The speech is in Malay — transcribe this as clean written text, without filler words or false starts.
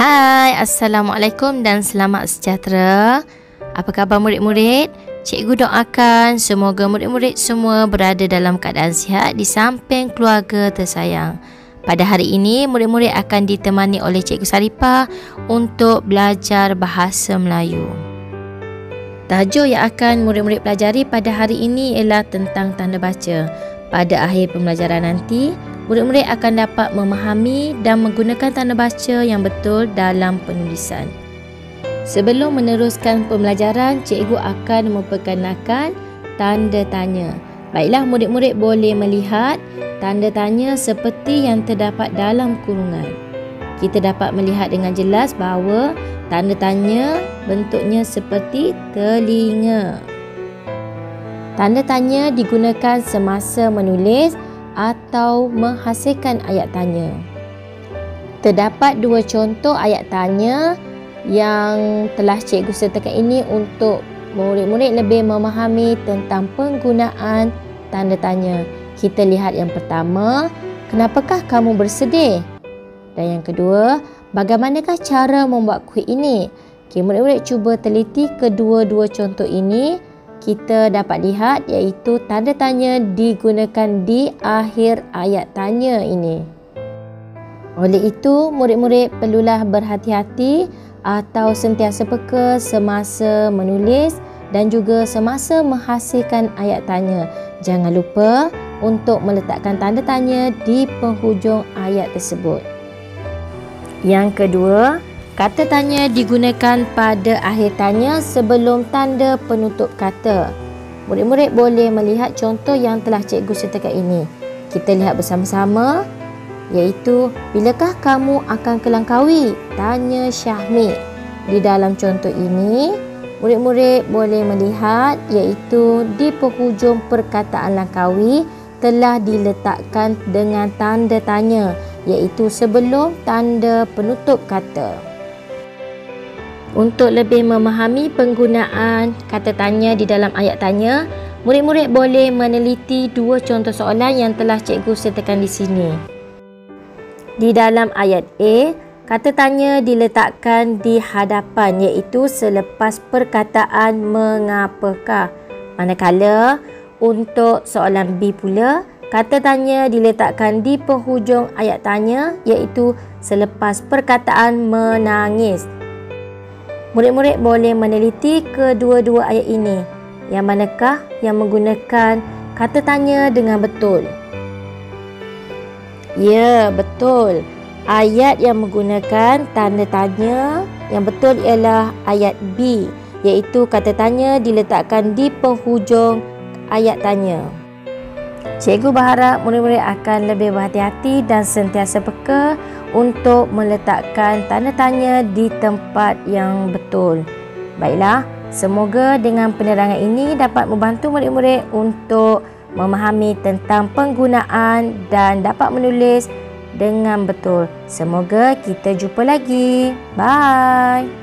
Hai, Assalamualaikum dan selamat sejahtera. Apa khabar murid-murid? Cikgu doakan semoga murid-murid semua berada dalam keadaan sihat di samping keluarga tersayang. Pada hari ini, murid-murid akan ditemani oleh Cikgu Saripah untuk belajar bahasa Melayu. Tajuk yang akan murid-murid pelajari pada hari ini ialah tentang tanda baca. Pada akhir pembelajaran nanti, murid-murid akan dapat memahami dan menggunakan tanda baca yang betul dalam penulisan. Sebelum meneruskan pembelajaran, cikgu akan memperkenalkan tanda tanya. Baiklah, murid-murid boleh melihat tanda tanya seperti yang terdapat dalam kurungan. Kita dapat melihat dengan jelas bahawa tanda tanya bentuknya seperti telinga. Tanda tanya digunakan semasa menulis atau menghasilkan ayat tanya. Terdapat dua contoh ayat tanya yang telah cikgu sertakan ini untuk murid-murid lebih memahami tentang penggunaan tanda tanya. Kita lihat yang pertama, kenapakah kamu bersedih? Dan yang kedua, bagaimanakah cara membuat kuih ini? Okay, murid-murid cuba teliti kedua-dua contoh ini. Kita dapat lihat iaitu tanda tanya digunakan di akhir ayat tanya ini. Oleh itu, murid-murid perlulah berhati-hati atau sentiasa peka semasa menulis dan juga semasa menghasilkan ayat tanya. Jangan lupa untuk meletakkan tanda tanya di penghujung ayat tersebut. Yang kedua, kata tanya digunakan pada akhir tanya sebelum tanda penutup kata. Murid-murid boleh melihat contoh yang telah cikgu sertakan ini. Kita lihat bersama-sama, iaitu, bilakah kamu akan ke Langkawi? Tanya Syahmi. Di dalam contoh ini, murid-murid boleh melihat iaitu di penghujung perkataan Langkawi telah diletakkan dengan tanda tanya, iaitu sebelum tanda penutup kata. Untuk lebih memahami penggunaan kata tanya di dalam ayat tanya, murid-murid boleh meneliti dua contoh soalan yang telah cikgu sertakan di sini. Di dalam ayat A, kata tanya diletakkan di hadapan iaitu selepas perkataan mengapakah. Manakala untuk soalan B pula, kata tanya diletakkan di penghujung ayat tanya iaitu selepas perkataan menangis. Murid-murid boleh meneliti kedua-dua ayat ini. Yang manakah yang menggunakan kata tanya dengan betul? Ya, betul. Ayat yang menggunakan tanda tanya yang betul ialah ayat B, iaitu kata tanya diletakkan di penghujung ayat tanya. Cikgu berharap murid-murid akan lebih berhati-hati dan sentiasa peka untuk meletakkan tanda tanya di tempat yang betul. Baiklah, semoga dengan penerangan ini dapat membantu murid-murid untuk memahami tentang penggunaan dan dapat menulis dengan betul. Semoga kita jumpa lagi. Bye.